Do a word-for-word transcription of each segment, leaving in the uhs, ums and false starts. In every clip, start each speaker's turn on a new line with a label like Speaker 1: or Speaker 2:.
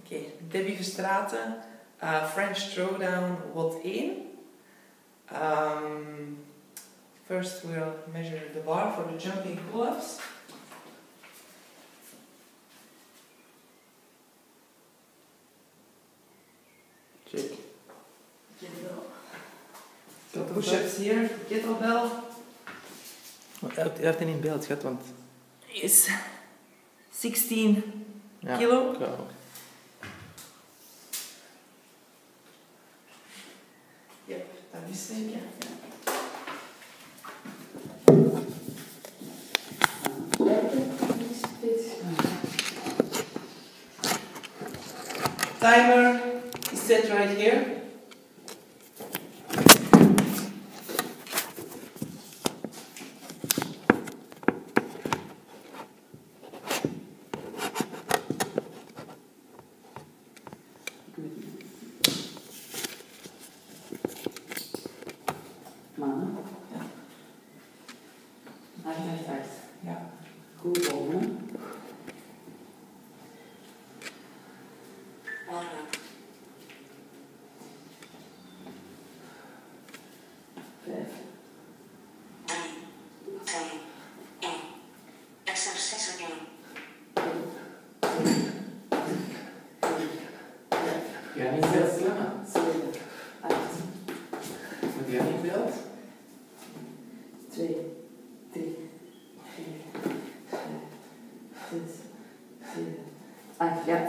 Speaker 1: Okay, Debbie Verstraeten, uh, French throwdown W O D one. Um, first we'll measure the bar for the jumping pull-ups.
Speaker 2: Check.
Speaker 1: So push-ups hier, kettlebell.
Speaker 2: Hij heeft het in beeld, schat, want...
Speaker 1: Is sixteen
Speaker 2: Ja,
Speaker 1: kilo.
Speaker 2: ik ook.
Speaker 1: Ja, dat is zeker. Timer is set right here.
Speaker 3: Mannen.
Speaker 1: Ja.
Speaker 3: Uit, uit, uit.
Speaker 1: Ja.
Speaker 3: Goed boven. Vijf.
Speaker 2: Ja, niet veel slimmer.
Speaker 3: Zeven. Acht.
Speaker 2: Moet jij niet beeld?
Speaker 3: Twee. Drie. Vier. Vijf. Zes. Zeven. Acht. Ja.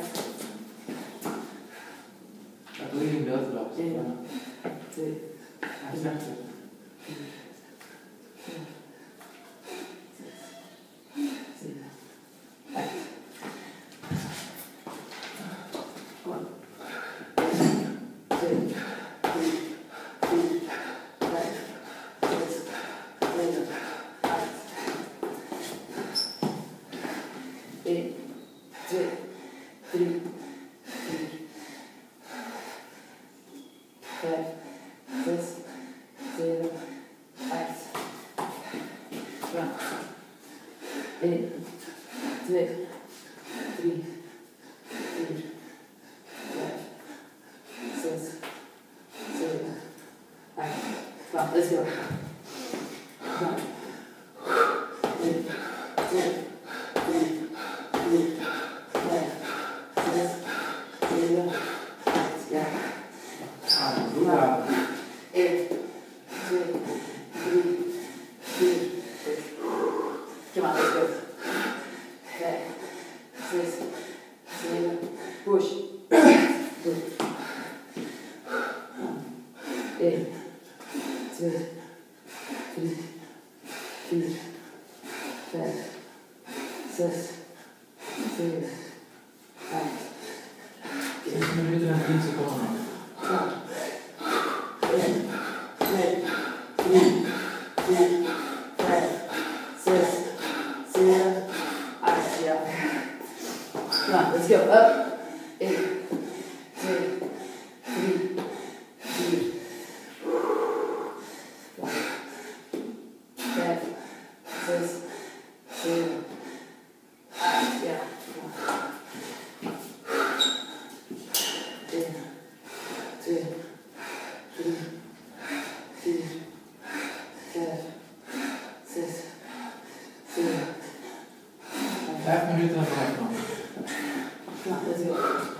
Speaker 2: Dat doe je in beeld wel.
Speaker 3: Eén. Twee.
Speaker 2: Hij is achter.
Speaker 3: Vier. Vijf. Zes. Zeven. Acht. Kom maar. Twee. Drie. Vier. Vijf. Zes. Zeven. Acht. Eén. Twee. Drie. Vier. Vijf. Zes. Zeven. Acht. Ja. Eén. Twee. Drie. Vier. Vijf. Zes. Zeven. Acht. Well, let's go. One. Eén. Twee. Drie. Vier. Vijf. Zes. Zeven. Acht. Ja.
Speaker 2: Ah, doe dat.
Speaker 3: één, twee, drie, vier, vijf. Come on, let's go. Vijf, zes, zeven, push. Goed. één, twee, drie, vier, vijf, zes, zeven, acht.
Speaker 2: zes minuten en tien seconden.
Speaker 3: één, twee, drie, vier, vijf, zes, zeven, acht. Ja. Come on, let's go. Up. één, twee, drie, vier, vijf, zes, zeven, acht. Ja. één, twee, drie, vier, vijf, zes, zeven.
Speaker 2: Vijf minuten en vijf nog.
Speaker 3: Nou, let's go.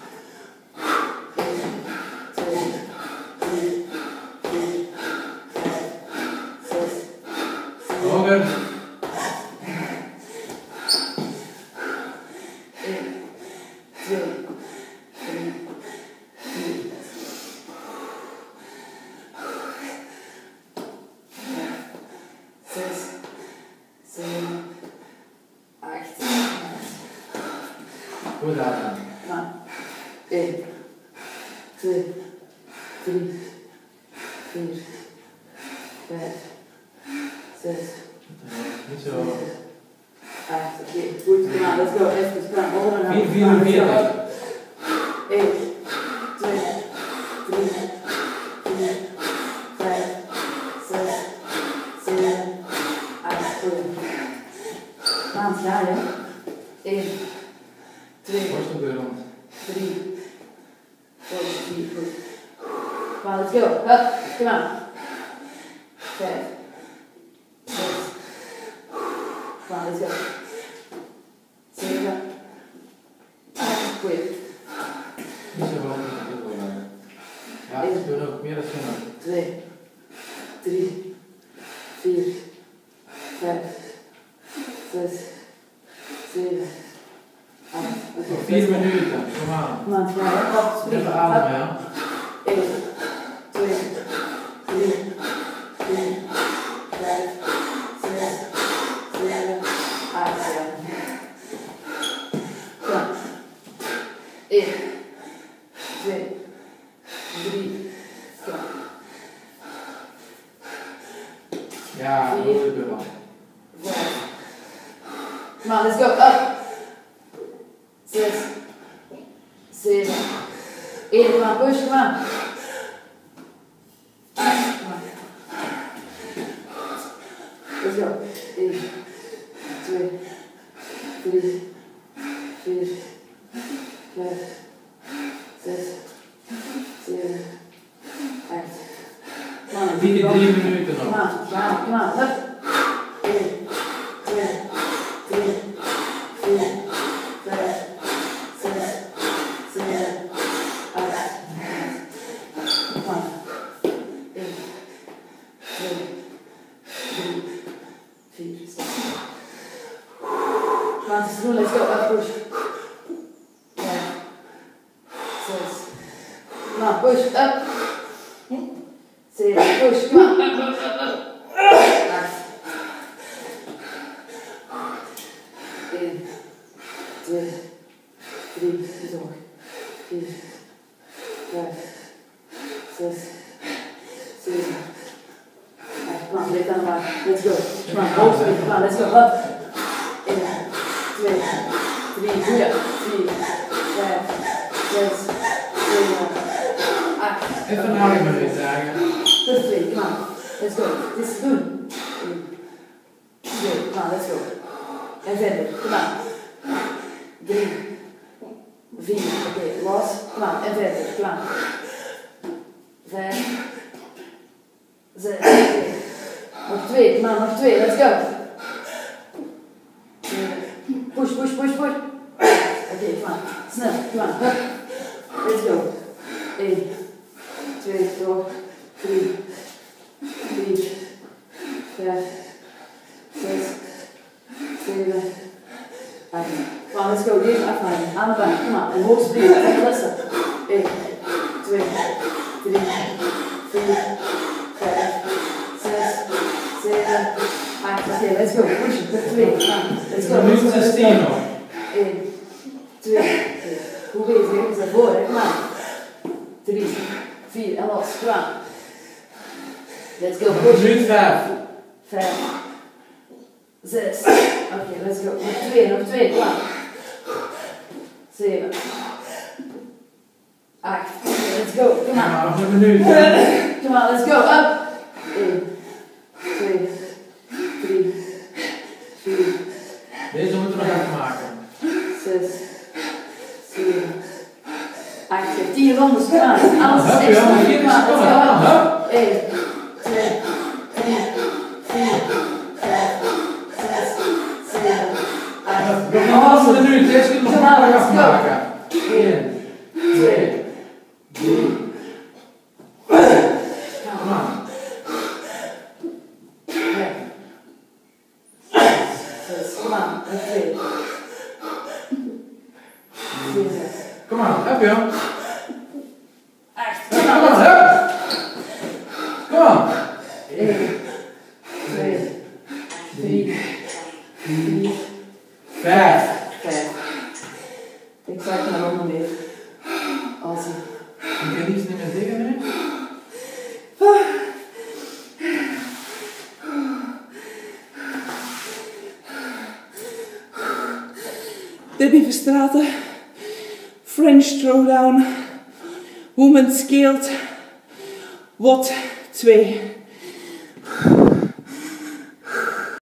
Speaker 3: één, twee, drie, vier, vijf, zes, zeven.
Speaker 2: Hoger.
Speaker 3: één, twee, drie, vier, vijf, zes, zeven, acht.
Speaker 2: Goed aan.
Speaker 3: Nou, één, twee, drie, vier, vijf, zes,
Speaker 2: Niet zo.
Speaker 3: zeven, acht. Oké, goed. Come on, let's go. Even staan. Onder
Speaker 2: Vier, vier, vier.
Speaker 3: één, twee, drie, vier, vijf, zes, zeven, acht. Goed. Maand, ja, hè? één, twee,
Speaker 2: Borstel bij rond.
Speaker 3: drie, vier, goed. Come on, let's go. Up, come on. Vijf. Zes. Come on, let's go. Zeven. Acht. Goed.
Speaker 2: Niet zo hoog, niet zo hoog. Ja, dat is genoeg. Meer dan genoeg.
Speaker 3: Twee. Drie. Vier. Vijf. Zes. Zeven. Acht.
Speaker 2: Nog vier minuten. Kom aan.
Speaker 3: Kom aan, ja, hop, spring.
Speaker 2: Even ademen, ja.
Speaker 3: één, twee, drie, vier, vijf, zes, zeven, acht. Kom. één, twee, drie, kom.
Speaker 2: Ja, dat is het wel.
Speaker 3: vijf. Come on, let's go. Up. Zes. Zeven. Eight, come on, push, come on. Acht, come on. Let's go. één, twee, drie, vier, vijf, zes, zeven, acht. Come on,
Speaker 2: Drie, drie minuten nog.
Speaker 3: Come on, come on, come on. Up. één, twee, drie, vier, vijf, zes, zeven, acht. Come on. één, twee, drie, vier, stop. Come on, het is doen, let's go, up, push. vijf, zes. Come on, push, up. zeven, push, come on. acht. één, twee, drie, door. vier, vijf, zes, zeven, acht. Come on, leeg aan de maat. Let's go. Come on, hoog springen. Come on, let's go. Up. één, twee, drie, vier, vijf, zes, zeven, acht.
Speaker 2: Even een halve minuut eigenlijk.
Speaker 3: Terug twee, come on. Let's go. Dit is doen. één, twee, come on, let's go. En verder, come on. drie, vier, oké, okay, los, come on, en verder, come on. vijf, zes, oké. Okay. Nog twee, come on, nog twee, let's go. Push, push, push, push. Oké, okay, come on, snel, come on, hup. Let's go. één, twee, door, drie, vier, vijf, zes, zeven, acht. Come on, let's go. Deze afhouden. Aan de bank. Come on. En hoog springen. Rustig. één, twee, drie, vier, vijf, zes, zeven, acht. Oké, okay, let's go. Push it. Met twee. Come on. Let's go.
Speaker 2: Nu zestien nog.
Speaker 3: één, twee. Goed bezig. Is daarvoor, hè? Come on. drie, vier. En los. Come on. Let's go. Push it.
Speaker 2: Nu vijf.
Speaker 3: vijf. Zes. Oké, okay, let's go. Nog twee, nog twee, kom aan. Zeven. Acht. Okay, let's go, kom aan.
Speaker 2: Nog een minuut.
Speaker 3: Kom aan, let's go, up. één, twee, drie, vier.
Speaker 2: Deze moeten we nog even maken.
Speaker 3: zes, zeven, acht, tien rondes, kom aan. Alles is extra, kom aan, let's go. één, twee, drie, vier, vijf, zes, zeven, acht.
Speaker 2: Nog een minuut, deze kunnen we nog even maken. één, twee, drie. Kom aan.
Speaker 3: Kom aan, en twee.
Speaker 2: Kom aan, heb je hem?
Speaker 3: Acht.
Speaker 2: Kom aan, hup! Kom aan.
Speaker 3: één, twee, drie, vier,
Speaker 2: vijf.
Speaker 3: vijf. Ik zag maar nog meer. Als ik.
Speaker 2: Ik kan niets niet meer zeggen, hè?
Speaker 1: Debbie Verstraeten, French throwdown, woman scaled, W O D twee.